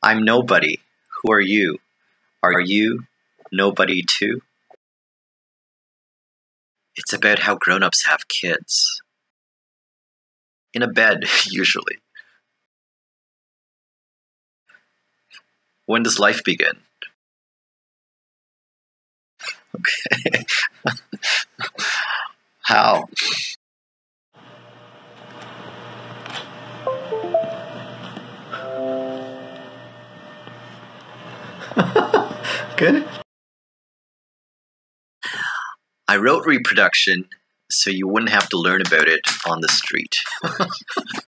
I'm nobody. Who are you? Are you nobody too? It's about how grown-ups have kids. In a bed, usually. When does life begin? Okay. How? Good. I wrote Reproduction so you wouldn't have to learn about it on the street.